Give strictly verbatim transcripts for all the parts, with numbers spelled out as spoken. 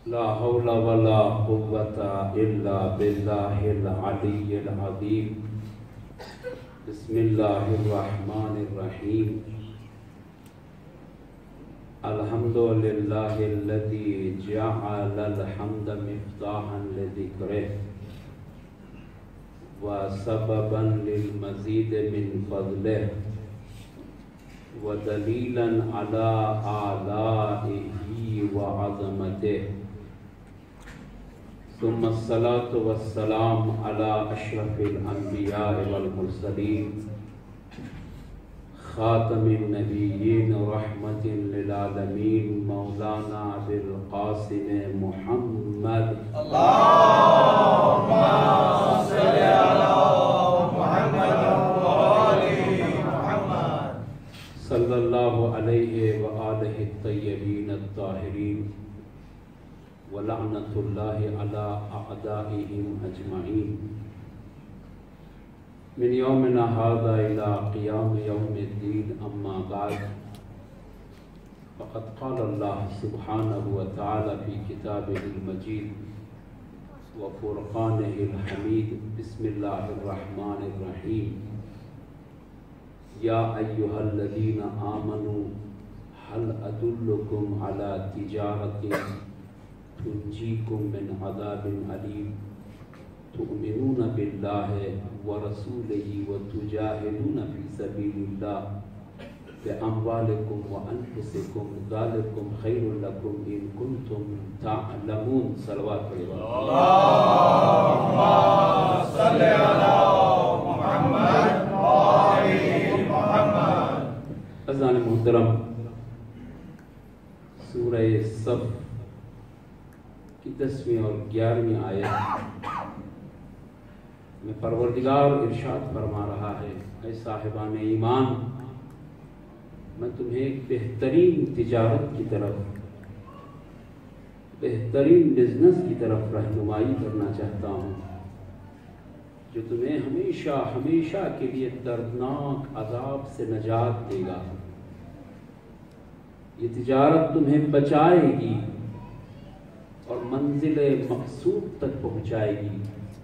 لا حول ولا قوة إلا بالله العلي العظيم. بسم الله الرحمن الرحيم. الحمد لله الذي جعل الحمد مفتاحا لذكره وسببا للمزيد من فضله ودليلا على آلائه وعظمته. ثم الصلاة والسلام على أشرف الأنبياء والمرسلين خاتم النبيين رحمة للعالمين مولانا أبي القاسم محمد اللهم صل على محمد وآل محمد صلى الله عليه وآله الطيبين الطاهرين ولعنة الله على أعدائهم أجمعين من يومنا هذا إلى قيام يوم الدين. أما بعد فقد قال الله سبحانه وتعالى في كتابه المجيد وفرقانه الحميد. بسم الله الرحمن الرحيم. يا أيها الذين آمنوا هل أدلكم على تجارة تنجيكم من عذاب أليم تؤمنون بالله ورسوله وتجاهدون في سبيل الله بأموالكم وأنفسكم ذلكم خير لكم إن كنتم تعلمون. صلوات الله. اللهم صل على محمد وآل محمد. عزیزان محترم، سورہ صف کی دسویں اور گیارہویں آیت میں پروردگار ارشاد فرما رہا ہے، اے صاحبان ایمان، میں تمہیں ایک بہترین تجارت کی طرف، بہترین بزنس کی طرف رہنمائی کرنا چاہتا ہوں جو تمہیں ہمیشہ ہمیشہ کے لیے دردناک عذاب سے نجات دے گا. یہ تجارت تمہیں بچائے گی اور منزل مقصود تک پہنچائے گی.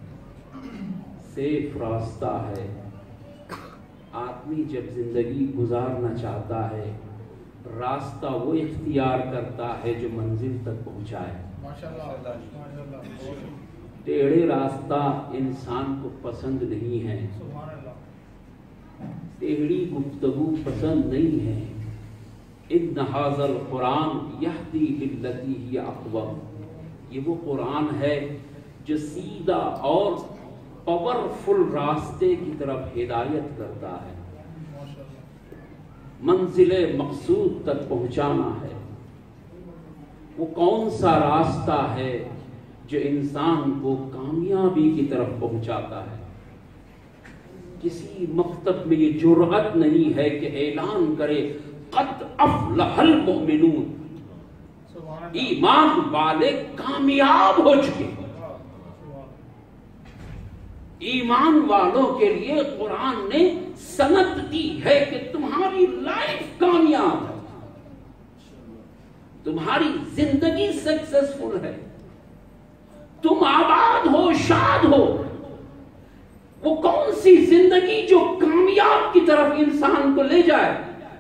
سیف راستہ ہے. آدمی جب زندگی گزارنا چاہتا ہے راستہ وہ اختیار کرتا ہے جو منزل تک پہنچائے. ٹیڑھے راستہ انسان کو پسند نہیں ہے، ٹیڑھی گفتگو پسند نہیں ہے. ان ھذا القرآن یہدی للتی ہی اقوم. یہ وہ قرآن ہے جو سیدھا اور پاورفل راستے کی طرف ہدایت کرتا ہے، منزل مقصود تک پہنچانا ہے. وہ کون سا راستہ ہے جو انسان کو کامیابی کی طرف پہنچاتا ہے؟ کسی مکتب میں یہ جرأت نہیں ہے کہ اعلان کرے قد افلح المؤمنون، ایمان والے کامیاب ہو چکے. ایمان والوں کے لیے قرآن نے سند دی ہے کہ تمہاری لائف کامیاب ہے، تمہاری زندگی سکسیسفل ہے، تم آباد ہو، شاد ہو. وہ کون سی زندگی جو کامیاب کی طرف انسان کو لے جائے؟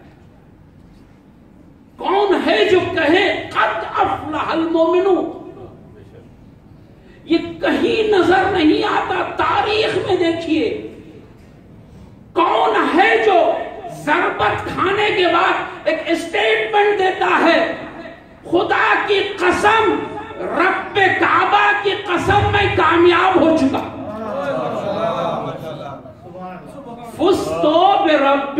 کون ہے جو کہے قد افلح المؤمنون؟ یہ کہیں نظر نہیں آتا. تاریخ میں دیکھیے کون ہے جو ضربت کھانے کے بعد ایک اسٹیٹمنٹ دیتا ہے خدا کی قسم، رب کعبہ کی قسم میں کامیاب ہو چکا. فزتو برب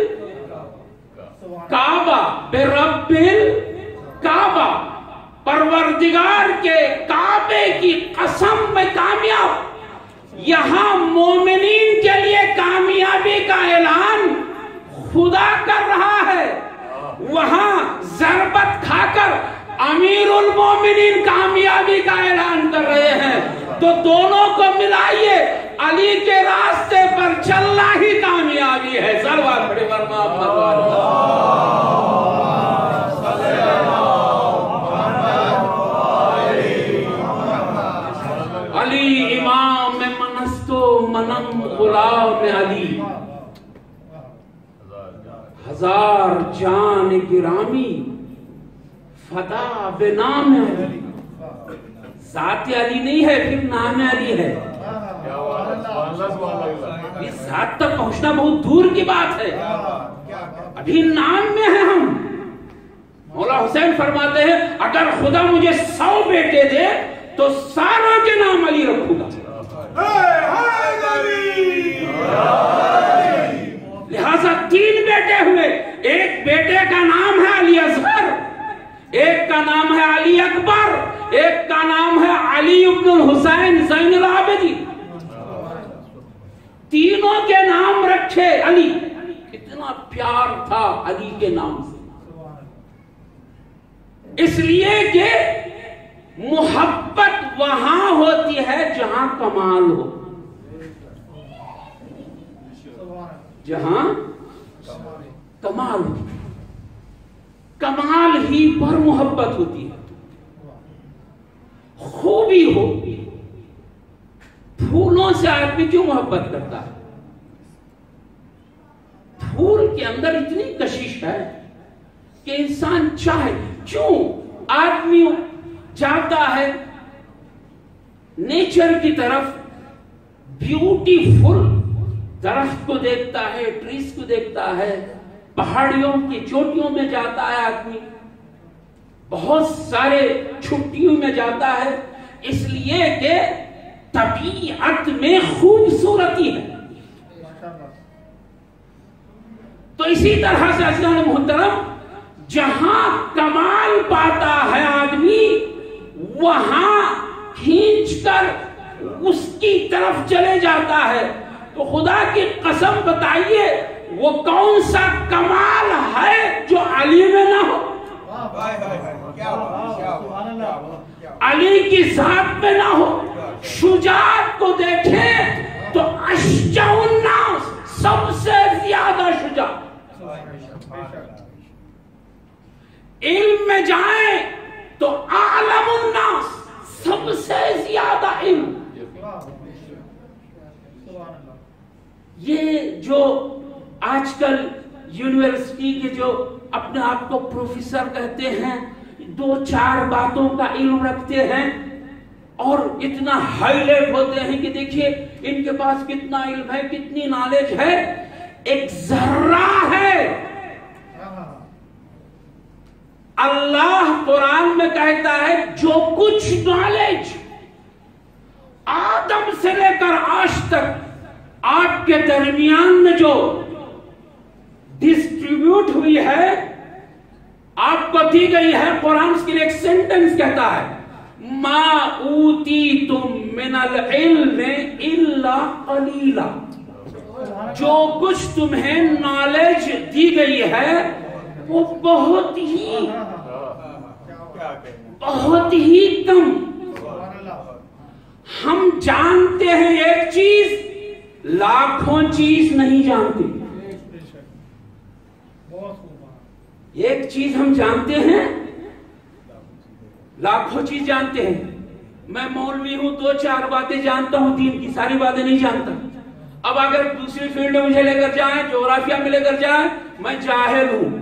الکعبہ، برب الکعبہ، پروردگار کے کعبے کی قسم میں کامیاب. یہاں مومنین کے لیے کامیابی کا اعلان خدا کر رہا ہے، وہاں ضربت کھا کر امیر المومنین کامیابی کا اعلان کر رہے ہیں. تو دونوں کو ملائیے، علی کے راستے پر چلنا ہی کامیابی ہے. صلوات پڑھیں محمد. گرامی فدا بنام علی، ذات علی نہیں ہے پھر نام علی ہے. اس ذات تک پہنچنا بہت دور کی بات ہے، ابھی نام میں ہے ہم. مولا حسین فرماتے ہیں اگر خدا مجھے سو بیٹے دے تو ساروں کے نام علی رکھوں گا. لہذا تین بیٹے ہوئے، ایک بیٹے کا نام ہے علی اصغر، ایک کا نام ہے علی اکبر، ایک کا نام ہے علی ابن الحسین زین العابدین. تینوں کے نام رکھے علی. کتنا پیار تھا علی کے نام سے، اس لیے کہ محبت وہاں ہوتی ہے جہاں کمال ہو، جہاں کمال ہو. کمال ہی پر محبت ہوتی ہے، خوبی ہو. پھولوں سے آدمی کیوں محبت کرتا ہے؟ پھول کے اندر اتنی کشش ہے کہ انسان چاہے. کیوں آدمی جاتا ہے نیچر کی طرف، بیوٹیفل درخت کو دیکھتا ہے، ٹریز کو دیکھتا ہے، پہاڑیوں کی چوٹیوں میں جاتا ہے آدمی، بہت سارے چھٹیوں میں جاتا ہے، اس لیے کہ طبیعت میں خوبصورتی ہے. تو اسی طرح سے عزیزان محترم جہاں کمال پاتا ہے آدمی وہاں کھینچ کر اس کی طرف چلے جاتا ہے. تو خدا کی قسم بتائیے وہ کون سا کمال ہے جو علی میں نہ ہو، علی کی ذات میں نہ ہو. شجاعت کو دیکھیں تو اشجع الناس، سب سے زیادہ شجاع. علم میں جائیں تو اعلم الناس، سب سے زیادہ علم. یہ جو آج کل یونیورسٹی کے جو اپنے آپ کو پروفیسر کہتے ہیں، دو چار باتوں کا علم رکھتے ہیں اور اتنا ہائی لائٹ ہوتے ہیں کہ دیکھیے ان کے پاس کتنا علم ہے، کتنی نالج ہے. ایک ذرہ ہے. اللہ قرآن میں کہتا ہے جو کچھ نالج آدم سے لے کر آج تک آپ کے درمیان میں جو ڈسٹریبیوٹ ہوئی ہے، آپ کو دی گئی ہے، قرآن اس کے لیے ایک سینٹنس کہتا ہے ما اوتیتم من العلم الا قلیلا. جو کچھ تمہیں نالج دی گئی ہے وہ بہت ہی بہت ہی کم. ہم جانتے ہیں ایک چیز، لاکھوں چیز نہیں جانتے. ایک چیز ہم جانتے ہیں، لاکھوں چیز جانتے ہیں. میں مولوی ہوں، دو چار باتیں جانتا ہوں، دین کی ساری باتیں نہیں جانتا. اب اگر دوسری فیلڈ میں مجھے لے کر جائیں، جغرافیہ میں لے کر جائیں، میں جاہل ہوں.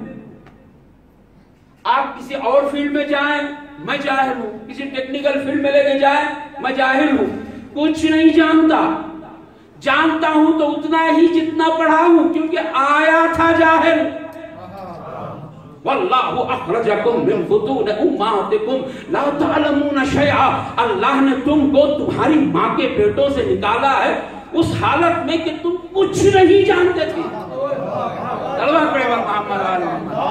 آپ کسی اور فیلڈ میں جائیں، میں جاہل ہوں. کسی ٹیکنیکل فیلڈ میں لے کے جائیں، میں جاہل ہوں. کچھ نہیں جانتا. جانتا ہوں تو اتنا ہی جتنا پڑھا ہوں، کیونکہ آیا تھا جاہل. واللہ اخرجکم من بطون امہاتکم لا تعلمون شیئا. اللہ نے تم کو تمہاری ماں کے پیٹوں سے نکالا ہے اس حالت میں کہ تم کچھ نہیں جانتے تھے. صلوات پڑھیں محمد علی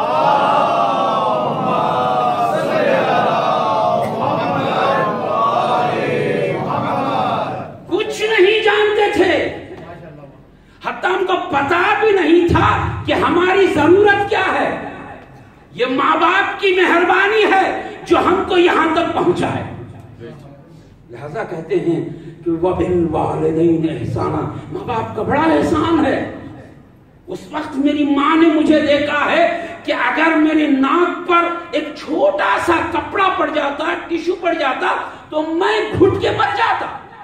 کچھ نہیں جانتے تھے. حتیٰ ہم کو پتا بھی نہیں تھا کہ ہماری ضرورت کیا ہے. یہ ماں باپ کی مہربانی ہے جو ہم کو یہاں تک پہنچا ہے. لہذا کہتے ہیں کہ وَبِالْوَالِدَيْنِ احسانا، ماں باپ کا بڑا احسان ہے. اس وقت میری ماں نے مجھے دیکھا ہے کہ اگر میرے ناک پر ایک چھوٹا سا کپڑا پڑ جاتا، ٹیشو پڑ جاتا تو میں گھٹ کے مر جاتا.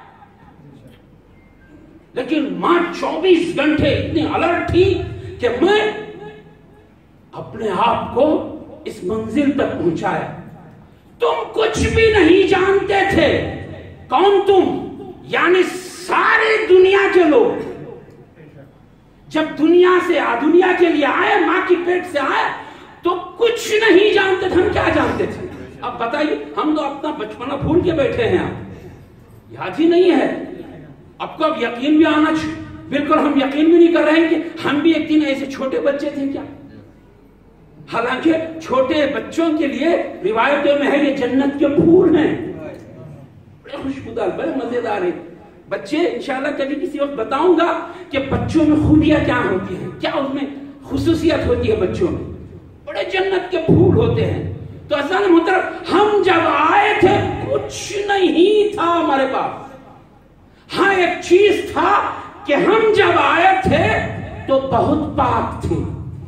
لیکن ماں چوبیس گھنٹے اتنی الرٹ تھی کہ میں اپنے آپ کو اس منزل تک پہنچایا. تم کچھ بھی نہیں جانتے تھے. کون تم؟ یعنی ساری دنیا کے لوگ جب دنیا سے دنیا کے لیے آئے، ماں کی پیٹ سے آئے تو کچھ نہیں جانتے تھے. ہم کیا جانتے تھے؟ اب بتائیے، ہم تو اپنا بچپنا بھول کے بیٹھے ہیں. آپ یاد ہی نہیں ہے. آپ کو اب یقین بھی آنا چاہیے. بالکل ہم یقین بھی نہیں کر رہے ہیں کہ ہم بھی ایک دن ایسے چھوٹے بچے تھے کیا. حالانکہ چھوٹے بچوں کے لیے روایتوں میں ہے یہ جنت کے پھول ہیں، بڑے خوشبودار، بڑے مزیدار ہیں. بچے انشاءاللہ کبھی کسی وقت بتاؤں گا کہ بچوں میں خوبیاں کیا ہوتی ہیں، کیا اس میں خصوصیت ہوتی ہے. بچوں میں بڑے جنت کے پھول ہوتے ہیں. تو اصل محترم ہم جب آئے تھے کچھ نہیں تھا ہمارے پاس. ہاں ایک چیز تھا کہ ہم جب آئے تھے تو بہت پاک تھے.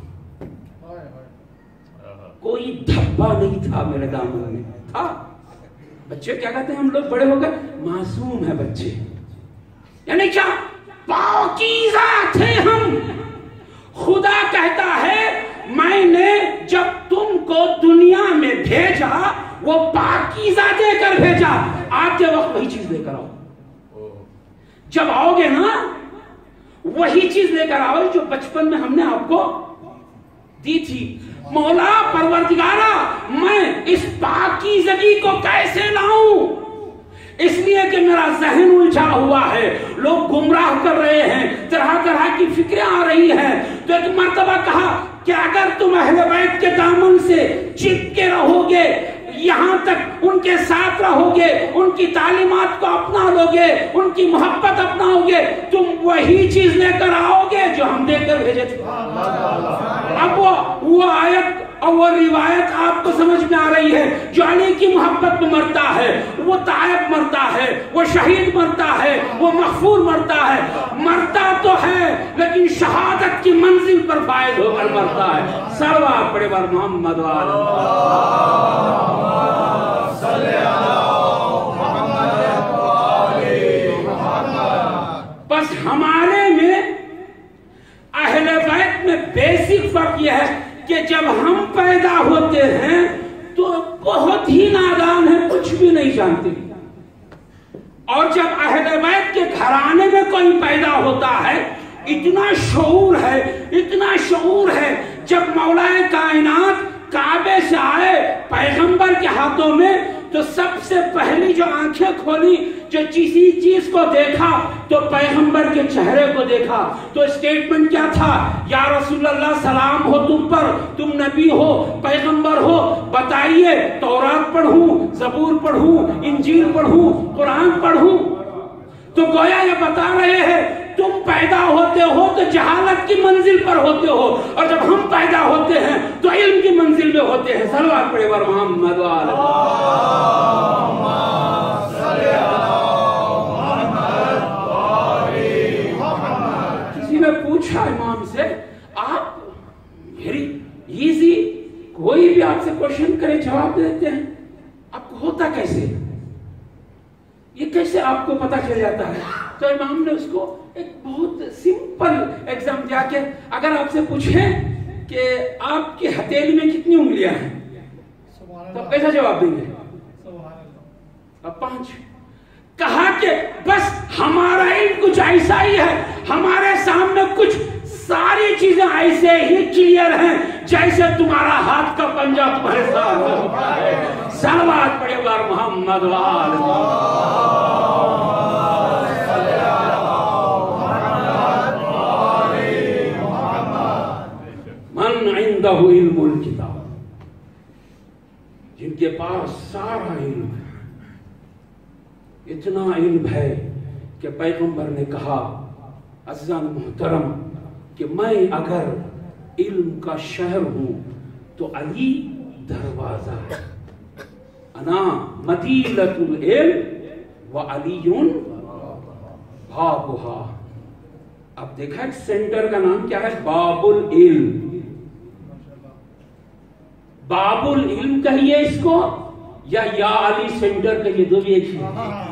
کوئی دھبا نہیں تھا میرے دامن میں تھا. بچے کیا کہتے ہیں ہم لوگ بڑے ہو گئے؟ معصوم ہے بچے. یعنی کیا؟ پاکیزہ تھے ہم. خدا کہتا ہے میں نے جب تم کو دنیا میں بھیجا وہ پاکیزہ دے کر بھیجا. آتے وقت وہی چیز لے کر آؤ. جب آؤ گے نا وہی چیز لے کر آؤ جو بچپن میں ہم نے آپ کو دی تھی. مولا پروردگارا میں اس پاکیزگی کو کیسے لاؤں؟ اس لیے کہ میرا ذہن الجھا ہوا ہے، لوگ گمراہ کر رہے ہیں، طرح طرح کی فکریں آ رہی ہیں. تو ایک مرتبہ کہا کہ اگر تم اہل بیت کے دامن سے چپکے رہو گے، یہاں تک ان کے ساتھ رہو گے، ان کی تعلیمات کو اپنا لو گے، ان کی محبت اپناؤ گے، تم وہی چیز لے کر آؤ گے جو ہم دے کر بھیجے تھے. اب وہ وہ آیت اور وہ روایت آپ کو سمجھ میں آ رہی ہے. جو علی کی محبت میں مرتا ہے وہ طائب مرتا ہے، وہ شہید مرتا ہے، وہ مغفور مرتا ہے. مرتا تو ہے لیکن شہادت کی منزل پر فائز ہو کر مرتا ہے. صلوات پڑھے بر محمد بس. ہمارے میں اہل بیت میں بیسک فرق یہ ہے کہ جب ہم پیدا ہوتے ہیں تو بہت ہی نادان ہیں، کچھ بھی نہیں جانتے. اور جب اہل بیت کے گھرانے میں کوئی پیدا ہوتا ہے اتنا شعور ہے، اتنا شعور ہے. جب مولا کائنات کعبے سے آئے پیغمبر کے ہاتھوں میں تو سب سے پہلی جو آنکھیں کھولی، جو کسی چیز کو دیکھا تو پیغمبر کے چہرے کو دیکھا. تو اسٹیٹمنٹ کیا تھا؟ یا رسول اللہ سلام ہو تم پر، تم نبی ہو، پیغمبر ہو، بتائیے تورات پڑھوں، زبور پڑھوں، انجیل پڑھوں، قرآن پڑھوں؟ تو گویا یہ بتا رہے ہیں تم پیدا ہوتے ہو تو جہالت کی منزل پر ہوتے ہو، اور جب ہم پیدا ہوتے ہیں تو علم کی منزل میں ہوتے ہیں. صلوات پڑھے بر محمد کسی نے پوچھا امام سے، آپ ویری ایزی کوئی بھی آپ سے کوشچن کرے جواب دیتے ہیں، آپ کو ہوتا کیسے؟ یہ کیسے آپ کو پتا چل جاتا ہے؟ تو امام نے اس کو ایک بہت سمپل ایگزام دیا کہ اگر آپ سے پوچھیں کہ آپ کی ہتھیلی میں کتنی انگلیاں ہیں تو آپ کیسا جواب دیں گے؟ اب پانچ. کہا کہ بس ہمارا علم کچھ ایسا ہی ہے، ہمارے سامنے کچھ ساری چیزیں ایسے ہی کلیئر ہیں جیسے تمہارا ہاتھ کا پنجہ تمہارے سامنے ہوتا ہے. صلوات پڑھے بر محمد وآل من عنده علم الکتاب، جن کے پاس سارا علم ہے، اتنا علم ہے کہ پیغمبر نے کہا عزیزان محترم کہ میں اگر علم کا شہر ہوں تو علی دروازہ ہے. انا مدینۃ العلم وعلی بابھا. اب دیکھا ہے سینٹر کا نام کیا ہے؟ باب العلم. باب العلم کہیے اس کو یا یا علی سینٹر کہیے، دو بھی ایک ہی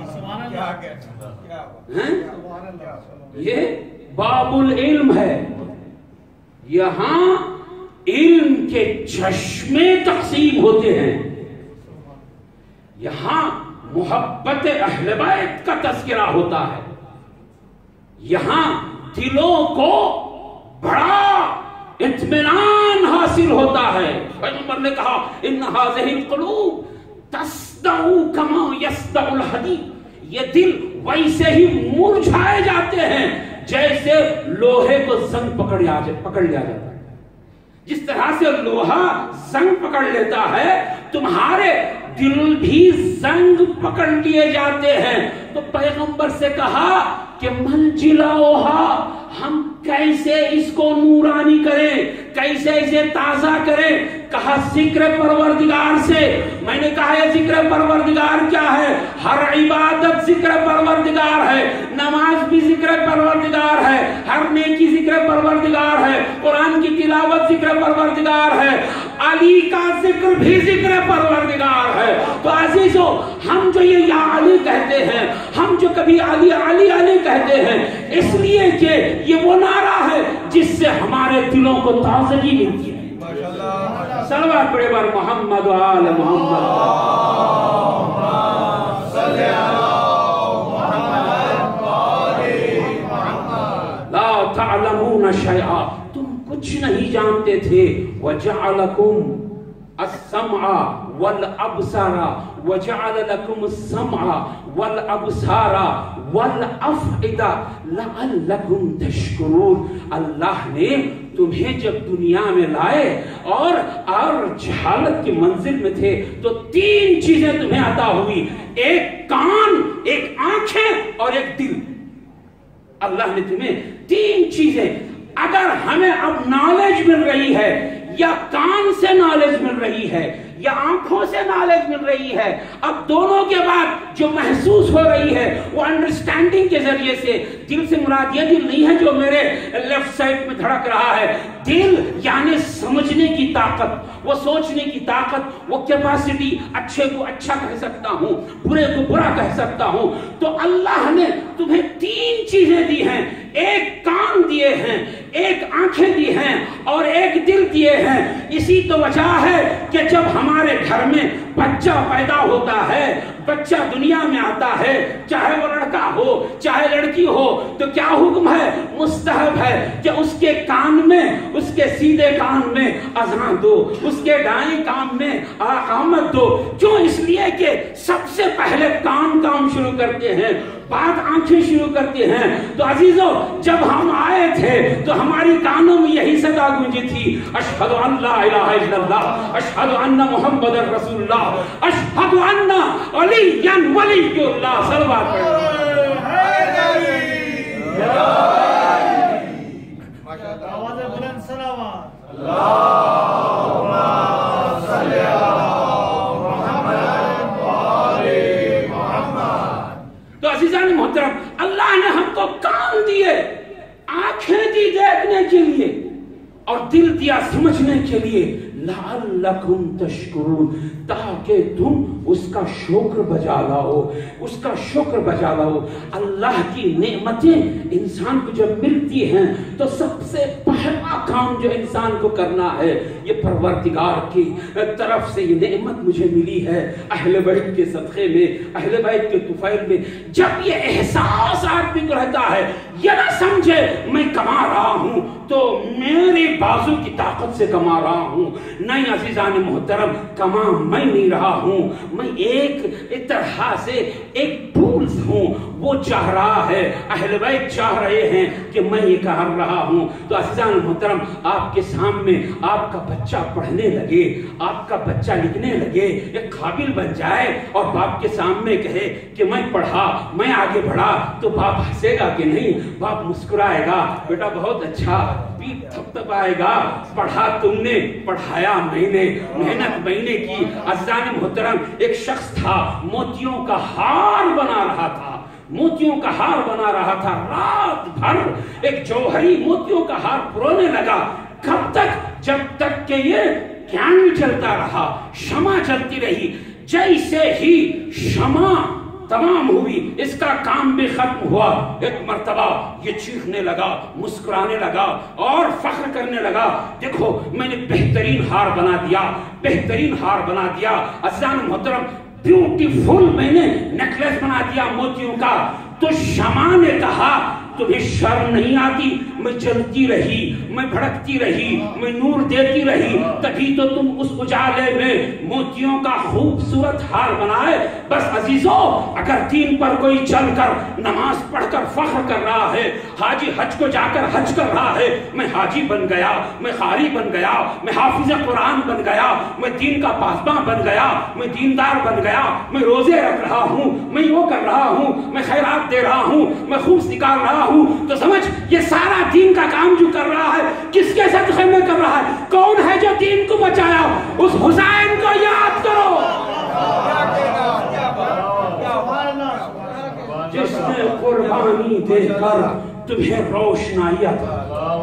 ہیں. یہ باب العلم ہے. یہاں علم کے چشمے تقسیم ہوتے ہیں. یہاں محبت اہل بیت کا تذکرہ ہوتا ہے. یہاں دلوں کو بڑا اطمینان حاصل ہوتا ہے. پیغمبر نے کہا ان هذه القلوب تصدع كما يصدع الحديد. یہ دل ویسے ہی مرجھائے جاتے ہیں جیسے لوہے کو زنگ پکڑ لیا پکڑ لیا جاتا ہے. جس طرح سے لوہا زنگ پکڑ لیتا ہے تمہارے دل بھی زنگ پکڑ لیے جاتے ہیں. تو پیغمبر سے کہا کہ منجلاؤہا, ہم کیسے اس کو نورانی کریں, کیسے اسے تازہ کریں. کہا ذکر پروردگار سے. میں نے کہا یہ ذکر پروردگار کیا ہے؟ ہر عبادت ذکر پروردگار ہے, نماز بھی ذکر پروردگار ہے, ہر نیکی ذکر پروردگار ہے, قرآن کی تلاوت ذکر پروردگار ہے, علی کا ذکر بھی ذکر پروردگار ہے. تو عزیزو, ہم جو یہ یا علی کہتے ہیں, ہم جو کبھی علی علی علی کہتے ہیں, اس لیے کہ یہ وہ نعرہ ہے جس سے ہمارے دلوں کو تازگی ملتی ہے. صلوات پڑھے بار محمد و آل محمد. صلی اللہ محمد و آل محمد. لا تعلمون شیئا, تم کچھ نہیں جانتے تھے. وجعلکم السمع والابصار وجعل لكم السمع والابصار والافئدہ لعلکم تشکرون. اللہ نے تمہیں جب دنیا میں لائے اور اور جہالت کی منزل میں تھے تو تین چیزیں تمہیں عطا ہوئی, ایک کان, ایک آنکھیں اور ایک دل. اللہ نے تمہیں تین چیزیں. اگر ہمیں اب نالج مل رہی ہے, یا کان سے نالج مل رہی ہے یا آنکھوں سے نالج مل رہی ہے, اب دونوں کے بعد جو محسوس ہو رہی ہے وہ انڈرسٹینڈنگ کے ذریعے سے. دل سے مراد یہ دل نہیں ہے جو میرے لیفٹ سائڈ میں دھڑک رہا ہے. دل یعنی سمجھنے کی طاقت, وہ سوچنے کی طاقت, وہ کیپیسٹی. اچھے کو اچھا کہہ سکتا ہوں, برے کو برا کہہ سکتا ہوں. تو اللہ نے تمہیں تین چیزیں دی ہیں, ایک کان دیے ہیں, ایک آنکھیں دی ہیں اور ایک دل دیے ہیں. اسی تو وجہ ہے کہ جب ہمارے گھر میں بچہ پیدا ہوتا ہے, بچہ دنیا میں آتا ہے, چاہے وہ لڑکا ہو چاہے لڑکی ہو, تو کیا حکم ہے؟ مستحب ہے کہ اس کے کان میں, اس کے سیدھے کان میں اذان دو, اس کے دائیں کان میں آمد دو. کیوں؟ اس لیے کہ سب سے پہلے کان کام شروع کرتے ہیں, بعد آنکھیں شروع کرتے ہیں. تو عزیزو, جب ہم آئے تھے تو ہماری کانوں میں یہی صدا گونجی تھی, اشہد ان لا الہ الا اللہ, اشہد ان محمد رسول اللہ, اشہد ان علی ولی اللہ. صلوات پڑھیں. آواز بلند صلوات. اللہم صلی علی محمد و آل محمد. تو عزیزان محترم, اللہ نے ہم کو کان دیے, آنکھیں دی دیکھنے کے لیے, اور دل دیا سمجھنے کے لیے. لعلکم تشکرون, تاکہ تم اس کا شکر بجا لاؤ, اس کا شکر بجا لاؤ. اللہ کی نعمتیں انسان کو جب ملتی ہیں تو سب سے پہلا کام جو انسان کو کرنا ہے, یہ پروردگار کی طرف سے یہ نعمت مجھے ملی ہے اہل بیت کے صدقے میں, اہل بیت کے طفیل میں. جب یہ احساس آدمی کو رہتا ہے, یہ نہ سمجھے میں کما رہا ہوں تو میری بازو کی طاقت سے کما رہا ہوں. نہیں عزیزان محترم, کما میں نہیں رہا ہوں, میں ایک ایک طرح سے ایک ٹولز ہوں. وہ چاہ رہا ہے, اہل بیت چاہ رہے ہیں کہ میں یہ کر رہا ہوں. تو عزیزان محترم, آپ کے سامنے آپ کا بچہ پڑھنے لگے, آپ کا بچہ لکھنے لگے, ایک قابل بن جائے, اور باپ کے سامنے کہے کہ میں پڑھا, میں آگے بڑھا, تو باپ ہنسے گا کہ نہیں؟ باپ مسکرائے گا, بیٹا بہت اچھا, پیٹ تھپ تھپ آئے گا, پڑھا تم نے, پڑھایا میں نے, محنت میں نے کی. عزیزان محترم, ایک شخص تھا موتیوں کا ہار بنا رہا تھا, موتیوں کا ہار بنا رہا تھا, رات بھر ایک جوہری موتیوں کا ہار پرونے لگا. کب تک؟ جب تک کہ یہ کینڈل چلتا رہا, شمع چلتی رہی. جیسے ہی شمع تمام ہوئی، اس کا کام بھی ختم ہوا۔ ایک مرتبہ یہ چیخنے لگا، مسکرانے لگا اور فخر کرنے لگا، دیکھو میں نے بہترین ہار بنا دیا، بہترین ہار بنا دیا عزیزان محترم، بیوٹیفل میں نے نیکلیس بنا دیا موتیوں کا۔ تو شمع نے کہا تمہیں شرم نہیں آتی؟ میں جلتی رہی، میں بھڑکتی رہی، میں نور دیتی رہی، تبھی تو تم اس اجالے میں موتیوں کا خوبصورت ہار بنائے۔ بس عزیزو، اگر دین پر کوئی چل کر نماز پڑھ کر فخر کر رہا ہے، حاجی حج کو جا کر حج کر رہا ہے، میں حاجی بن گیا، میں قاری بن گیا، میں حافظ قرآن بن گیا، میں دین کا پاسباں بن گیا، میں دیندار بن گیا، میں روزے رکھ رہا ہوں، میں وہ کر رہا ہوں، میں خیرات دے رہا ہوں، میں خوب نکال رہا ہوں، تو سمجھ یہ سارا دین کا کام جو کر رہا ہے کس کے صدقے میں کر رہا ہے؟ کون ہے جو دین کو بچایا؟ اس حسین کو یاد کرو جس نے قربانی دے کر تمہیں روشنائی عطا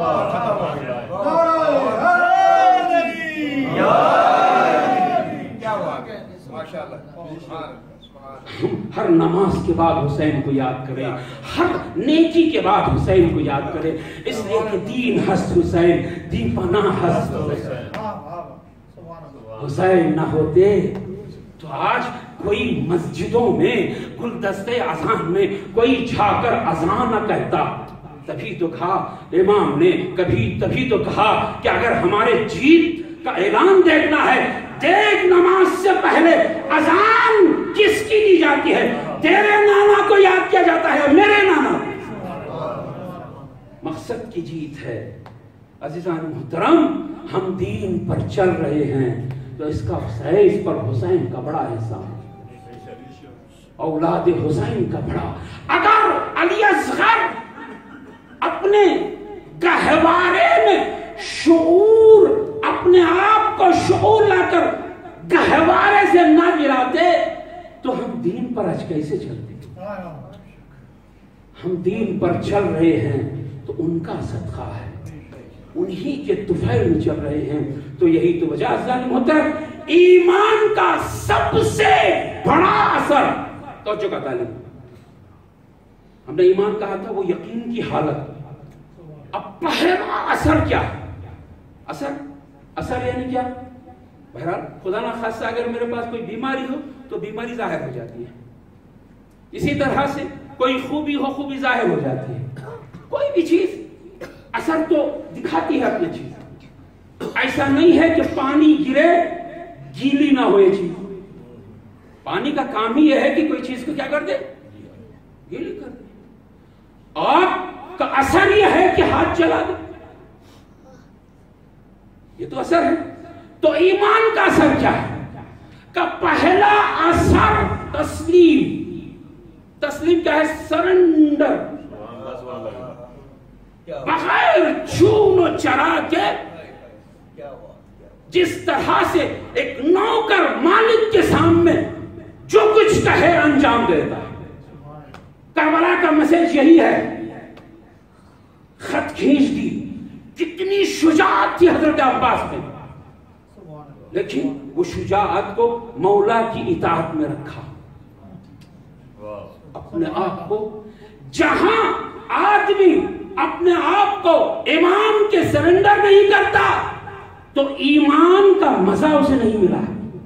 ہر نماز کے بعد حسین کو یاد کریں، ہر نیکی کے بعد حسین کو یاد کریں، اس لیے کہ دین ہست حسین، دین پناہ ہست حسین۔ حسین نہ ہوتے تو آج کوئی مسجدوں میں گلدستے اذان میں کوئی جا کر اذان نہ کہتا۔ تبھی تو کہا امام نے، کبھی تبھی تو کہا کہ اگر ہمارے جیت کا اعلان دیکھنا ہے، دیکھ نماز سے پہلے اذان کس کی دی جاتی ہے؟ تیرے نانا کو یاد کیا جاتا ہے، میرے نانا۔ مقصد کی جیت ہے۔ عزیزان محترم، ہم دین پر چل رہے ہیں تو اس کا اس پر حسین کا بڑا احسان، اولاد حسین کا بڑا۔ اگر علی اصغر اپنے گہوارے میں شعور، اپنے آپ کو شعور لا کر گہوارے سے نہ گراتے تو ہم دین پر آج کیسے چلتے؟ ہم دین پر چل رہے ہیں تو ان کا صدقہ ہے، انہی کے طفیل میں چل رہے ہیں۔ تو یہی تو وجہ عزیزان محترم، ایمان کا سب سے بڑا اثر توجہ کا تعلیم۔ ہم نے ایمان کہا تھا وہ یقین کی حالت۔ اب پہلا اثر کیا ہے؟ اثر اثر یعنی کیا؟ بہرحال خدا نہ خاصہ اگر میرے پاس کوئی بیماری ہو تو بیماری ظاہر ہو جاتی ہے، اسی طرح سے کوئی خوبی ہو خوبی ظاہر ہو جاتی ہے، کوئی بھی چیز اثر تو دکھاتی ہے اپنی چیز۔ ایسا نہیں ہے کہ پانی گرے گیلی نہ ہوئے چیز، پانی کا کام ہی یہ ہے کہ کوئی چیز کو کیا کر دے؟ گیلی کر دے۔ آگ کا اثر یہ ہے کہ ہاتھ جلا دے، یہ تو اثر ہے۔ تو ایمان کا اثر کیا ہے؟ کا پہلا اثر تسلیم۔ تسلیم کیا ہے؟ سرنڈر، بغیر چون و چرا کے جس طرح سے ایک نوکر مالک کے سامنے جو کچھ کہے انجام دیتا ہے۔ کربلا کا میسج یہی ہے۔ خط کھینچ دی، کتنی شجاعت تھی حضرت عباس میں، لیکن وہ شجاعت کو مولا کی اطاعت میں رکھا۔ اپنے آپ کو، جہاں آدمی اپنے آپ کو امام کے سرنڈر نہیں کرتا تو ایمان کا مزہ اسے نہیں ملا۔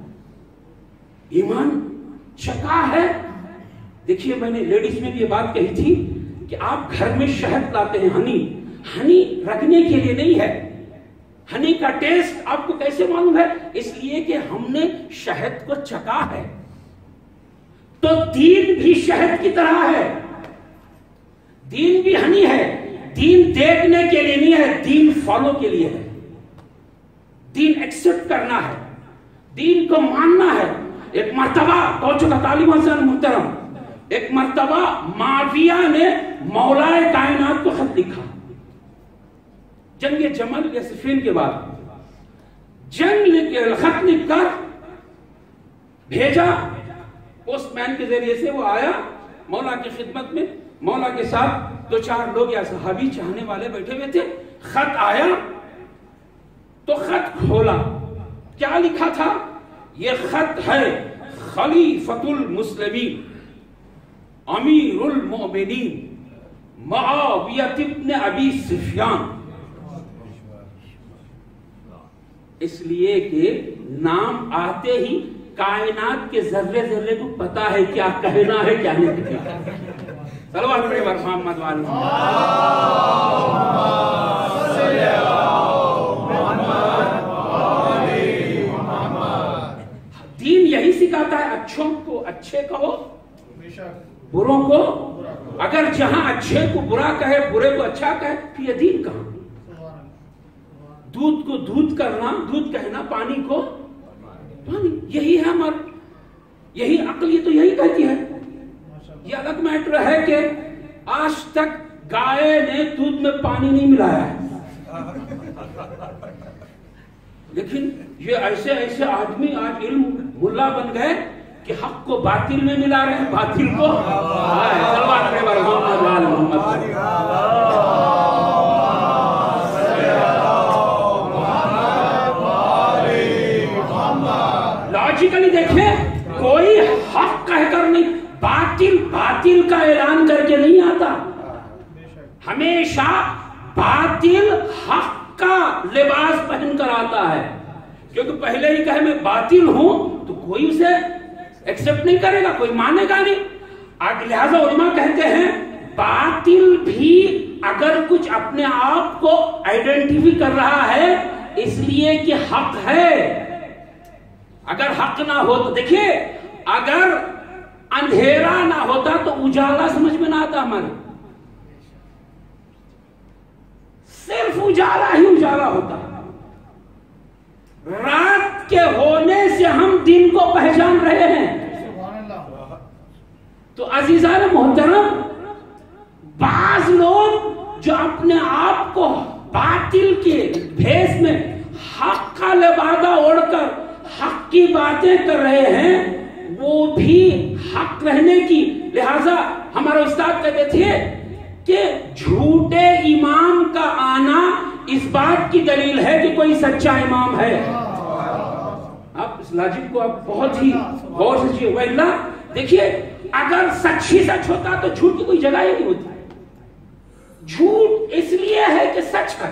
ایمان چکا ہے۔ دیکھیے میں نے لیڈیز میں بھی یہ بات کہی تھی کہ آپ گھر میں شہد لاتے ہیں، ہنی ہنی رکھنے کے لیے نہیں ہے۔ ہنی کا ٹیسٹ آپ کو کیسے معلوم ہے؟ اس لیے کہ ہم نے شہد کو چکا ہے۔ تو دین بھی شہد کی طرح ہے، دین بھی ہنی ہے۔ دین دیکھنے کے لیے نہیں ہے، دین فالو کے لیے ہے۔ دین ایکسپٹ کرنا ہے، دین کو ماننا ہے۔ ایک مرتبہ توجہ کا تعلیم حسین محترم، ایک مرتبہ معاویہ نے مولا کائنات کو خط لکھا، جنگ جمل یا صفین کے بعد جنگ خط لکھ کر بھیجا پوسٹ مین کے ذریعے سے۔ وہ آیا مولا کی خدمت میں، مولا کے ساتھ دو چار لوگ یا صحابی چاہنے والے بیٹھے ہوئے تھے۔ خط آیا تو خط کھولا، کیا لکھا تھا؟ یہ خط ہے خلیفۃ المسلمین امیر المؤمنین معاویہ ابن ابی سفیان، اس لیے کہ نام آتے ہی کائنات کے ذرے ذرے کو پتا ہے کیا کہنا ہے کیا نہیں کہنا ہے۔ صلوات پڑھیں محمد والے دین یہی سکھاتا ہے، اچھوں کو اچھے کہو، بروں کو، اگر جہاں اچھے کو برا کہے برے کو اچھا کہے تو یہ دین کہاں؟ دودھ کو دودھ کرنا، دودھ کہنا، پانی کو پانی، یہی ہے ہمارا، یہی عقل یہ تو یہی کہتی ہے۔ یہ الگ میٹر ہے کہ آج تک گائے نے دودھ میں پانی نہیں ملایا ہے، لیکن یہ ایسے ایسے آدمی آج علم ملا بن گئے کہ حق کو باطل میں ملا رہے ہیں، باطل کو صلوات پڑھیں محمد وعلی محمد۔ لاجیکلی دیکھیں، کوئی حق کہہ کر نہیں، باطل باطل کا اعلان کر کے نہیں آتا، ہمیشہ باطل حق کا لباس پہن کر آتا ہے، کیونکہ پہلے ہی کہے میں باطل ہوں تو کوئی اسے ایکسپٹ نہیں کرے گا، کوئی مانے گا نہیں۔ لہذا علماء کہتے ہیں باطل بھی اگر کچھ اپنے آپ کو آئیڈینٹیفائی کر رہا ہے اس لیے کہ حق ہے، اگر حق نہ ہو تو دیکھیے اگر اندھیرا نہ ہوتا تو اجالا سمجھ میں نہ آتا، ہمارے صرف اجالا ہی اجالا ہوتا، رات کے ہونے سے ہم دن کو پہچان رہے ہیں۔ تو عزیزان محترم، بعض لوگ جو اپنے آپ کو باطل کے بھیس میں حق کا لبادہ اوڑھ کر حق کی باتیں کر رہے ہیں، وہ بھی حق رہنے کی، لہذا ہمارے استاد کہتے تھے کہ جھوٹے امام کا آنا اس بات کی دلیل ہے کہ کوئی سچا امام ہے۔ آپ اس لاجک کو آپ بہت ہی غور سے چیئے، وَإِلَّا دیکھیے اگر سچ ہی سچ ہوتا تو جھوٹ کی کوئی جگہ ہی نہیں ہوتی، جھوٹ اس لیے ہے کہ سچ ہے،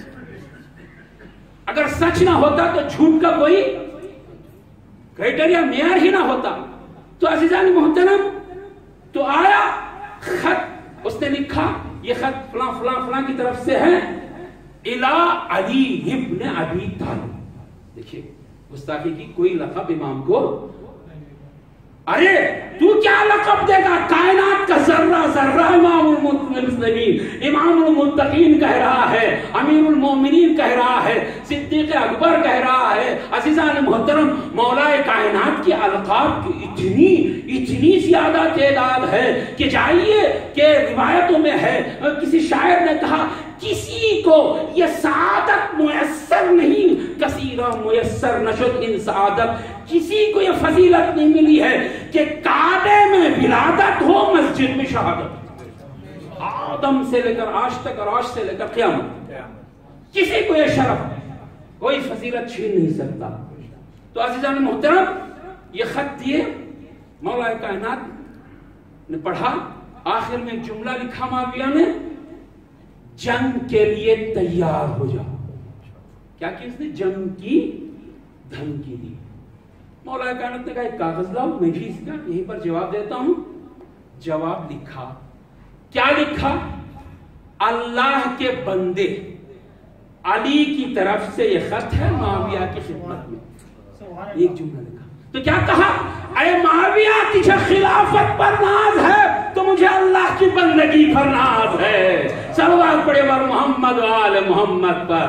اگر سچ نہ ہوتا تو جھوٹ کا کوئی کرائٹیریا معیار ہی نہ ہوتا۔ تو عزیزان محترم، تو آیا خط، اس نے لکھا یہ خط فلاں فلاں فلاں کی طرف سے ہے الی علی ابن ابی طالب۔ دیکھیے گستاخی کی کوئی لقب امام کو، ارے تو کیا لقب دے گا؟ کائنات کا ذرہ ذرہ امام المسلمین، امام المتقین کہہ رہا ہے، امیر المومنین کہہ رہا ہے، صدیق اکبر کہہ رہا ہے۔ عزیزان محترم، مولا کائنات کی القاب کی اتنی اتنی زیادہ تعداد ہے کہ جائیے کہ روایتوں میں ہے، کسی شاعر نے کہا کسی کو یہ سعادت میسر نہیں، کثیرہ میسر نشد ان سعادت، کسی کو یہ فضیلت نہیں ملی ہے کہ کعبے میں ولادت ہو، مسجد میں شہادت، آدم سے لے کر آج تک اور آج سے لے کر قیامت، کسی کو یہ شرف کوئی فضیلت چھین نہیں سکتا۔ تو عزیزان محترم، یہ خط دیے، مولا کائنات نے پڑھا، آخر میں ایک جملہ لکھا معاویہ نے، جنگ کے لیے تیار ہو جاؤ۔ کیا کہ اس نے جنگ کی دھمکی دی۔ مولا کائنات نے کہا ایک کاغذ لاؤ، میں بھی اس کا یہیں پر جواب دیتا ہوں۔ جواب لکھا، کیا لکھا؟ اللہ کے بندے علی کی طرف سے یہ خط ہے معاویہ کی خدمت میں، ایک جملہ لکھا۔ تو کیا کہا؟ اے معاویہ، تجھے خلافت پر ناز ہے تو مجھے اللہ کی بندگی پر ناز ہے۔ صلوات پڑھے ور محمد و آل محمد پر۔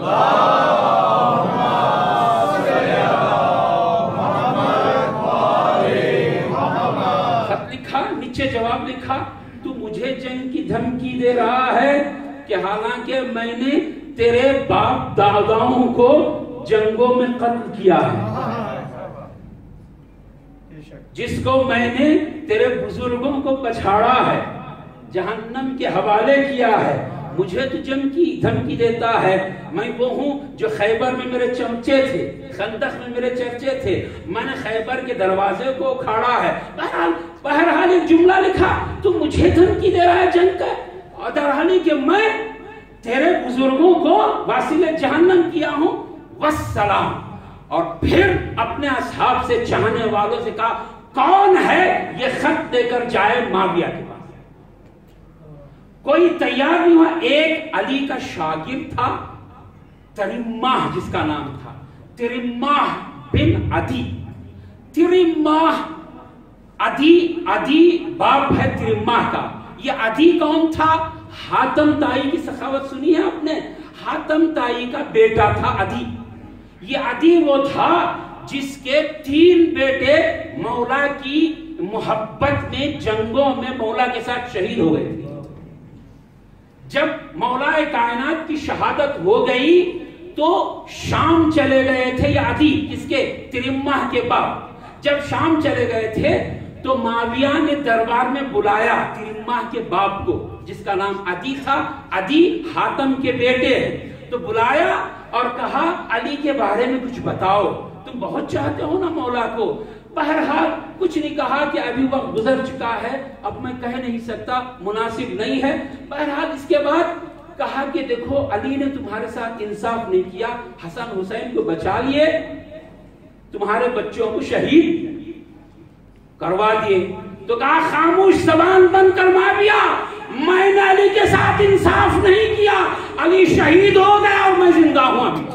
خط لکھا، نیچے جواب لکھا، تو مجھے جنگ کی دھمکی دے رہا ہے کہ حالانکہ میں نے تیرے باپ داداؤں کو جنگوں میں قتل کیا ہے، جس کو میں نے تیرے بزرگوں کو پچھاڑا ہے، جہنم کے حوالے کیا ہے، مجھے تو جنگ کی دھمکی دیتا ہے، میں وہ ہوں جو خیبر میں میرے چمچے تھے، خندق میں میرے چرچے تھے، میں نے خیبر کے دروازے کو اکھاڑا ہے۔ بہرحال بہرحال ایک جملہ لکھا، تو مجھے دھمکی دے رہا ہے جنگ کا، اور درحالی کہ میں تیرے بزرگوں کو واصل جہنم کیا ہوں، والسلام۔ اور پھر اپنے اصحاب سے، چاہنے والوں سے کہا کون ہے یہ خط دے کر جائے معاویہ کے پاس؟ کوئی تیار نہیں ہوا۔ ایک علی کا شاگرد تھا، ترماح جس کا نام تھا، ترماح بن عدی۔ ترماح عدی، عدی باپ ہے ترماح کا۔ یہ عدی کون تھا؟ حاتم تائی کی سخاوت سنی ہے آپ نے؟ حاتم تائی کا بیٹا تھا عدی۔ یہ عدی وہ تھا جس کے تین بیٹے مولا کی محبت میں جنگوں میں مولا کے ساتھ شہید ہو گئے تھے۔ جب مولا کائنات کی شہادت ہو گئی تو شام چلے گئے تھے یہ عدی، کس کے؟ ترماح کے باپ۔ جب شام چلے گئے تھے تو معاویہ نے دربار میں بلایا ترماح کے باپ کو، جس کا نام عدی تھا۔ عدی حاتم کے بیٹے ہیں، تو بلایا اور کہا علی کے بارے میں کچھ بتاؤ، تم بہت چاہتے ہو نا مولا کو۔ بہرحال کچھ نہیں کہا کہ ابھی وقت گزر چکا ہے، اب میں کہہ نہیں سکتا، مناسب نہیں ہے۔ بہرحال اس کے بعد کہا کہ دیکھو علی نے تمہارے ساتھ انصاف نہیں کیا، حسن حسین کو بچا لیے، تمہارے بچوں کو شہید کروا دیے۔ تو کہا خاموش زبان بند کر معاویہ، میں نے علی کے ساتھ انصاف نہیں کیا، علی شہید ہو گیا اور میں زندہ ہوں ابھی۔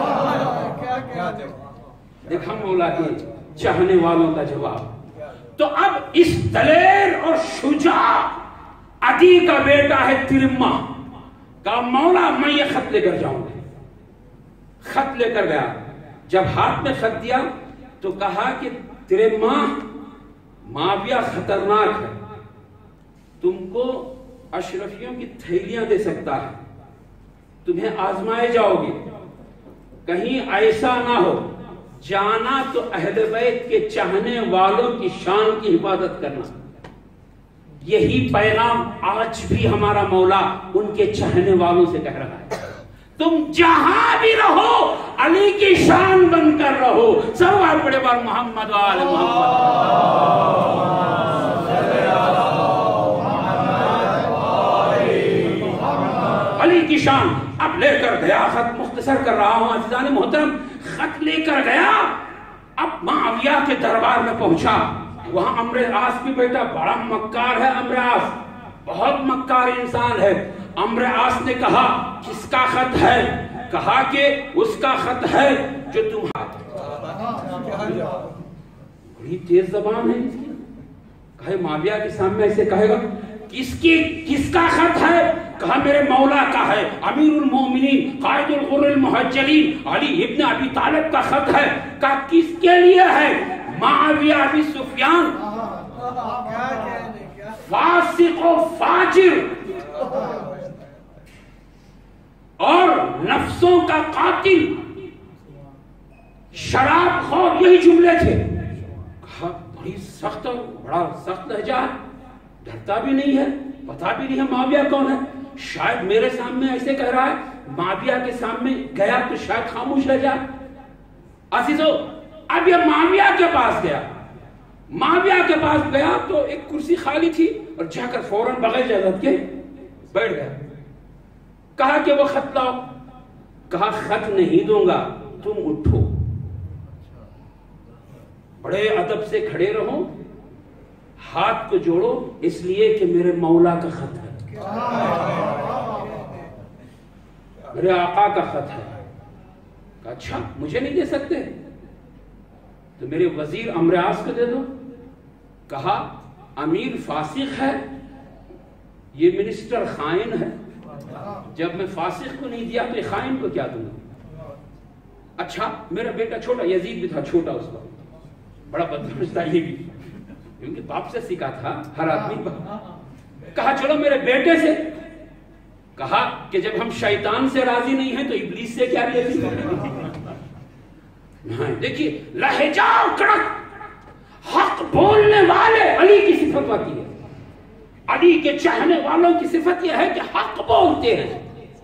دیکھا مولا کے چاہنے والوں کا جواب۔ تو اب اس دلیر اور شجاع عدی کا بیٹا ہے ترماح، کہا مولا میں یہ خط لے کر جاؤں گا۔ خط لے کر گیا، جب ہاتھ میں خط دیا تو کہا کہ ترماح، معاویہ خطرناک ہے، تم کو اشرفیوں کی تھیلیاں دے سکتا ہے، تمہیں آزمائے جاؤ گے، کہیں ایسا نہ ہو، جانا تو اہل بیت کے چاہنے والوں کی شان کی حفاظت کرنا۔ یہی پیغام آج بھی ہمارا مولا ان کے چاہنے والوں سے کہہ رہا ہے، تم جہاں بھی رہو علی کی شان بن کر رہو۔ سروار بڑے بار محمد وآل محمد۔ علی کی شان اب لے کر گیا، خط مختصر کر رہا ہوں عزیزان محترم، خط لے کر گیا، اب معاویہ کے دربار میں پہنچا، وہاں عمرو عاص بھی بیٹا، بڑا مکار ہے عمرو عاص، بہت مکار انسان ہے۔ عمرو عاص نے کہا کس کا خط ہے؟ کہا کہ اس کا خط ہے جو تمہارا۔ بڑی تیز زبان ہے اس کی، کہے معاویہ کے سامنے ایسے کہے گا کس کی کس کا خط ہے؟ کہا میرے مولا کا ہے، امیر المومنین قائد الغر المحجلین علی ابن ابی طالب کا خط ہے۔ کہا کس کے لیے ہے؟ معاویہ ابی سفیان، فاسق و فاجر اور نفسوں کا قاتل، شراب خور، یہی جملے تھے۔ کہا بڑی سخت، بڑا سخت لہجہ ہے، ڈرتا بھی نہیں ہے، پتا بھی نہیں ہے معاویہ کون ہے، شاید میرے سامنے ایسے کہہ رہا ہے، معاویہ کے سامنے گیا تو شاید خاموش رہ جائے۔ عزیزو اب یہ معاویہ کے پاس گیا، معاویہ کے پاس گیا تو ایک کرسی خالی تھی، اور جا کر فوراً بغیر اجازت کے بیٹھ گیا۔ کہا کہ وہ خط لاؤ، کہا خط نہیں دوں گا، تم اٹھو، بڑے ادب سے کھڑے رہو، ہاتھ کو جوڑو، اس لیے کہ میرے مولا کا خط ہے، میرے آقا کا خط ہے۔ کہا اچھا مجھے نہیں دے سکتے تو میرے وزیر عمرو عاص کو دے دو۔ کہا امیر فاسق ہے، یہ منسٹر خائن ہے، جب میں فاسق کو نہیں دیا تو یہ خائن کو کیا دوں گا؟ اچھا میرا بیٹا چھوٹا یزید بھی تھا، چھوٹا اس کا، بڑا بدمعاش تھا یہ بھی، کیونکہ باپ سے سیکھا تھا ہر آدمی باپ۔ کہا چلو میرے بیٹے سے۔ کہا کہ جب ہم شیطان سے راضی نہیں ہیں تو ابلیس سے کیا راضی ہیں؟ دیکھیے لہجہ اور کڑک، حق بولنے والے علی کی صفت ہوتی ہے، علی کے چاہنے والوں کی صفت یہ ہے کہ حق بولتے ہیں.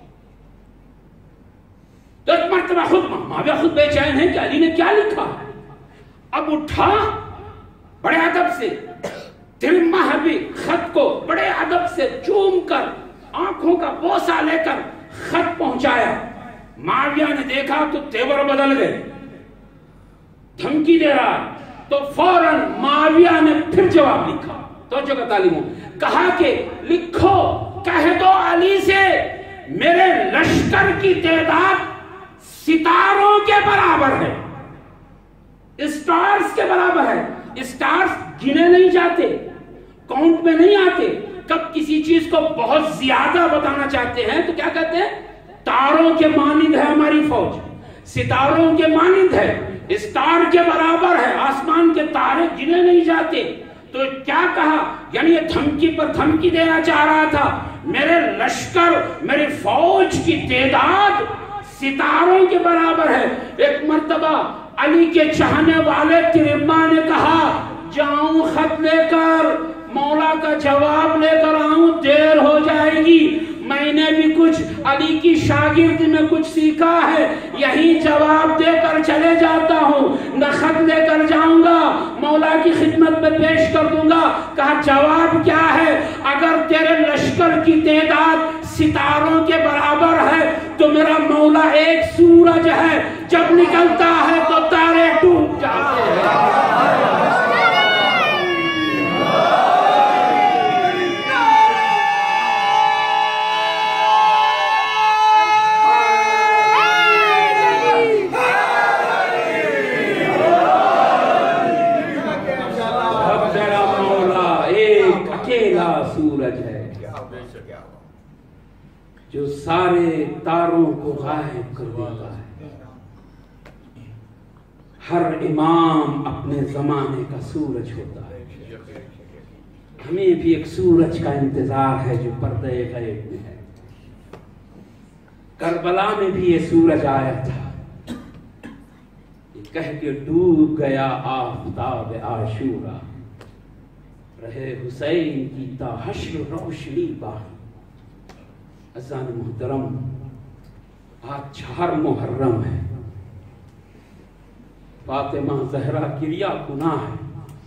تو ایک مرتبہ خود معاویہ خود بے چین ہے کہ علی نے کیا لکھا. اب اٹھا بڑے ادب سے ترمہ بھی خط کو بڑے ادب سے چوم کر آنکھوں کا بوسہ لے کر خط پہنچایا. معاویہ نے دیکھا تو تیور بدل گئے, دھمکی دے رہا. تو فوراً معاویہ نے پھر جواب لکھا. توجہ کا تعلیم ہو, کہا کہ لکھو کہہ دو علی سے میرے لشکر کی تعداد ستاروں کے برابر ہے, اسٹارز کے برابر ہے. اسٹارز گنے نہیں جاتے, کاؤنٹ میں نہیں آتے. کب کسی چیز کو بہت زیادہ بتانا چاہتے ہیں تو کیا کہتے ہیں, تاروں کے مانند ہے ہماری فوج, ستاروں کے مانند ہے, اسٹار کے برابر ہے, آسمان کے تارے گنے نہیں جاتے. تو کیا کہا, یعنی یہ دھمکی پر دھمکی دینا چاہ رہا تھا. میرے لشکر میری فوج کی تعداد ستاروں کے برابر ہے. ایک مرتبہ علی کے چاہنے والے ترما نے کہا جاؤں خط لے کر مولا کا جواب لے کر آؤں, دیر ہو جائے گی. میں نے بھی کچھ علی کی شاگردی میں کچھ سیکھا ہے, یہی جواب دے کر چلے جاتا ہوں, نہ خط لے کر جاؤں گا, مولا کی خدمت میں پیش کر دوں گا. کہا جواب کیا ہے, اگر تیرے لشکر کی تعداد ستاروں کے برابر ہے تو میرا مولا ایک سورج ہے, جب نکلتا ہے تو تارے ٹوٹ جاتے ہیں. سورج ہے جو سارے تاروں کو غائب کر دیتا ہے. ہر امام اپنے زمانے کا سورج ہوتا ہے. ہمیں بھی ایک سورج کا انتظار ہے جو پردے غیب میں ہے. کربلا میں بھی یہ سورج آیا تھا, یہ کہہ کے ڈوب گیا آفتاب عاشورہ, رہے حسین کی تا حشر روشنی باقی. عزیزان محترم, آج چار محرم ہے, فاطمہ زہرا کریا کناں ہے.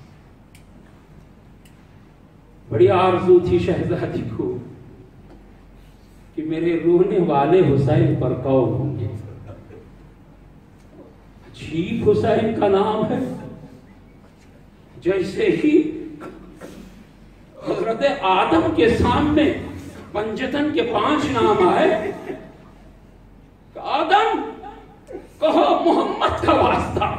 بڑی آرزو تھی شہزادی کو کہ میرے رونے والے حسین پر کون ہوں گے. عجیب حسین کا نام ہے, جیسے ہی حضرت آدم کے سامنے پنجتن کے پانچ نام آئے, آدم کہو محمد کا واسطہ,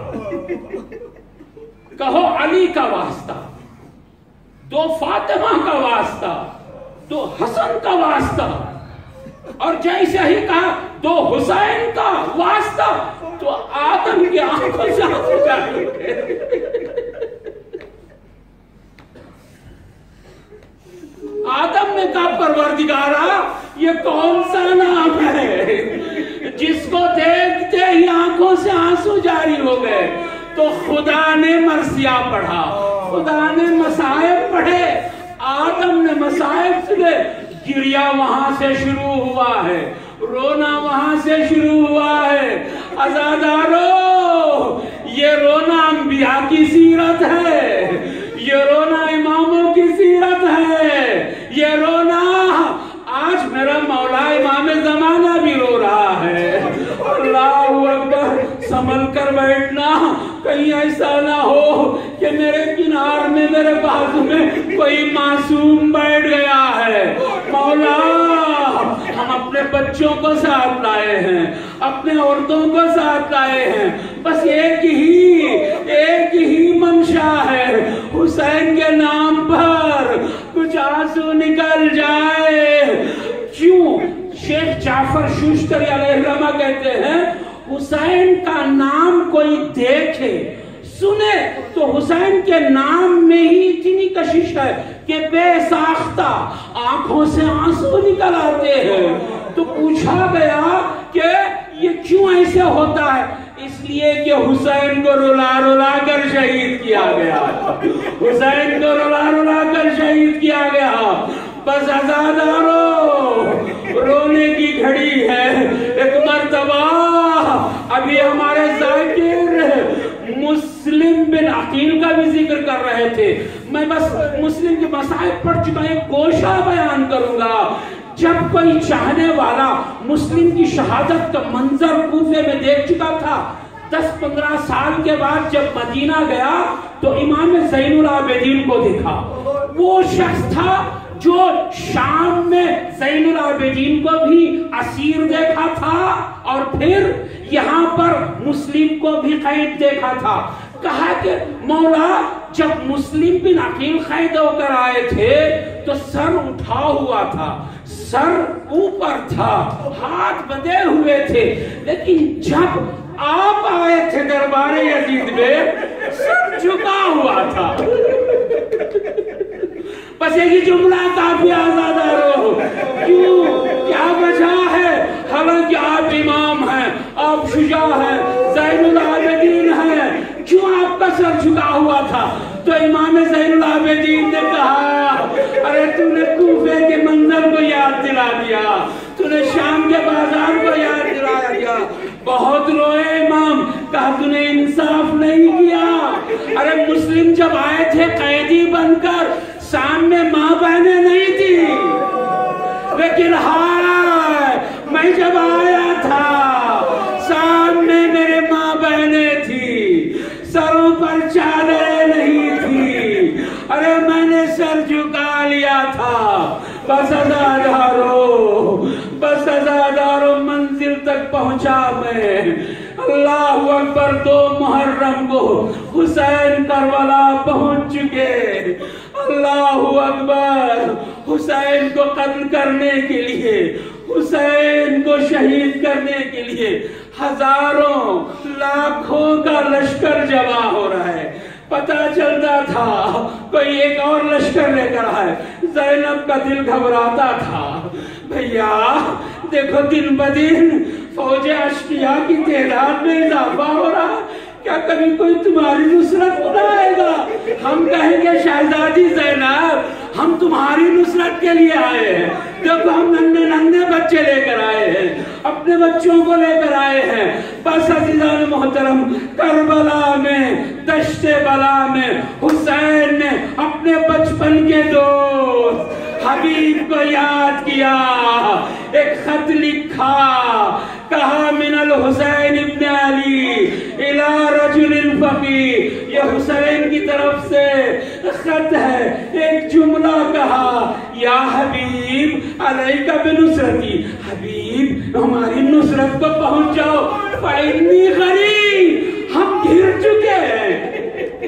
کہو علی کا واسطہ, دو فاطمہ کا واسطہ, دو حسن کا واسطہ, اور جیسے ہی کہا دو حسین کا واسطہ تو آدم کی آنکھوں سے آنسو جاری ہو گئے. آدم نے کہا پروردگارا یہ کون سا نام ہے جس کو دیکھتے ہی آنکھوں سے آنسو جاری ہو گئے. تو خدا نے مرثیہ پڑھا, خدا نے مصائب پڑھے, آدم نے مصائب سنے. گریا وہاں سے شروع ہوا ہے, رونا وہاں سے شروع ہوا ہے. عزادارو یہ رونا انبیاء کی سیرت ہے, یہ رونا اماموں کی سیرت ہے. یہ رونا آج میرا مولا امام زمانہ بھی رو رہا ہے. اللہ اکبر, سنبھل کر بیٹھنا, کہیں ایسا نہ ہو کہ میرے کنار میں میرے بازو میں کوئی معصوم بیٹھ گیا ہے. مولا ہم اپنے بچوں کو ساتھ لائے ہیں, اپنے عورتوں کو ساتھ لائے ہیں, بس ایک ہی ایک ہی منشا ہے, حسین کے نام پر کچھ آنسو نکل جائے. کیوں؟ شیخ جعفر شوشتری علیہ الرحمہ کہتے ہیں حسین کا نام کوئی دیکھے سنے تو حسین کے نام میں ہی اتنی کشش ہے کہ بے ساختہ آنکھوں سے آنسو نکل آتے ہیں. تو پوچھا گیا کہ یہ کیوں ایسے ہوتا ہے؟ اس لیے کہ حسین کو رلا رلا کر شہید کیا گیا, حسین کو رلا رلا کر شہید کیا گیا. بس عزادارو رونے کی گھڑی ہے. ایک مرتبہ ابھی ہمارے ذاکر مسلم بن عقیل کا بھی ذکر کر رہے تھے. میں بس مسلم کے مصائب پڑھ چکا ایک گوشہ بیان کروں گا. جب کوئی چاہنے والا مسلم کی شہادت کا منظر کوفے میں دیکھ چکا تھا، دس پندرہ سال کے بعد جب مدینہ گیا تو امام زین العابدین کو دیکھا. وہ شخص تھا جو شام میں زین العابدین کو بھی اسیر دیکھا تھا اور پھر یہاں پر مسلم کو بھی قید دیکھا تھا. کہا کہ مولا جب مسلم بن عقیل قید ہو کر آئے تھے تو سر اٹھا ہوا تھا، سر اوپر تھا، ہاتھ بندھے ہوئے تھے، لیکن جب آپ آئے تھے دربار یزید میں سر جھکا ہوا تھا. بس ایک جملہ کافی آزادارو. کیوں؟ کیا وجہ ہے؟ حالانکہ آپ امام ہیں، آپ شجاع ہیں، زین العابدین ہیں، کیوں آپ کا سر جھکا ہوا تھا؟ تو امام زین العابدین نے کہا ارے تو نے کوفے کے منظر کو یاد دلا دیا، تو نے شام کے بازار کو یاد دلا دیا. بہت روئے امام، کہا تو نے انصاف نہیں کیا. ارے مسلم جب آئے تھے قیدی بن کر، سامنے ماں بہنیں نہیں تھی، لیکن ہائے میں جب آیا تھا سامنے میرے ماں بہنیں تھی، سروں پر چادریں نہیں تھی. ارے میں نے سر جھکا لیا تھا. بس عزادارو، بس عزادارو منزل تک پہنچا میں. اللہ اکبر. دو محرم کو حسین کربلا پہنچ چکے. اللہ اکبر. حسین کو قتل کرنے کے لیے، حسین کو شہید کرنے کے لیے ہزاروں لاکھوں کا لشکر جمع ہو رہا ہے. پتہ چلتا تھا کوئی ایک اور لشکر لے کر آئے. زینب کا دل گھبراتا تھا. بھیا دیکھو دن بدن فوج اشقیاء کی تعداد میں اضافہ ہو رہا، کیا کبھی کوئی تمہاری نصرت نہ آئے گا؟ ہم کہیں گے شہزادی زینب ہم تمہاری نصرت کے لیے آئے ہیں. دیکھو ہم ننھے ننھے بچے لے کر آئے ہیں، اپنے بچوں کو لے کر آئے ہیں. بس عزیزان محترم، کربلا میں دشت بلا میں حسین نے اپنے بچپن کے دوست حبیب کو یاد کیا. ایک خط لکھا، کہا من الحسین ابن علی الى رجل فقیر. یہ حسین کی طرف سے خط ہے. ایک جملہ کہا، یا حبیب علیک بنصرتی، حبیب ہماری نصرت کو پہنچ جاؤ. فإنی غریب، ہم گر چکے ہیں،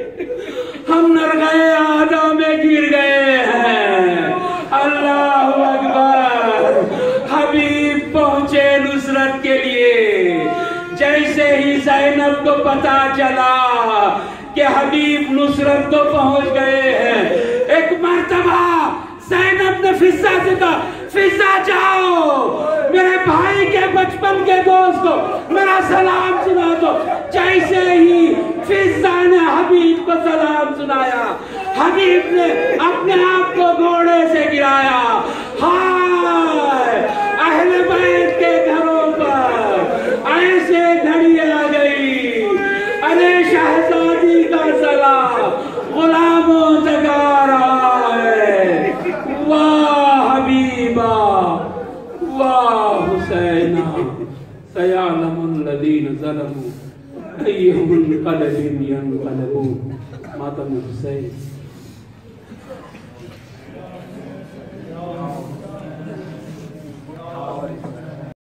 ہم نرغے آدھا میں گر گئے ہیں. اللہ اکبر. حبیب پہنچے نصرت کے لیے. جیسے ہی زینب کو پتا چلا کہ حبیب نصرت کو پہنچ گئے ہیں، ایک مرتبہ زینب نے فضہ سے کہا فضہ جاؤ میرے بھائی کے بچپن کے دوست کو میرا سلام سنا دو. جیسے ہی فضہ نے حبیب کو سلام سنایا، حبیب نے اپنے آپ کو گھوڑے سے گرایا. ہائے اہل بیت کے گھروں پر ایسے گھڑی آ گئی. ارے شہزادی کا سلام غلاموں تک آ رہا ہے. واہ حبیبا واہ حسینا سیعلم الذین ظلموا ایہم انقلب ینقلبون. ماتم حسین.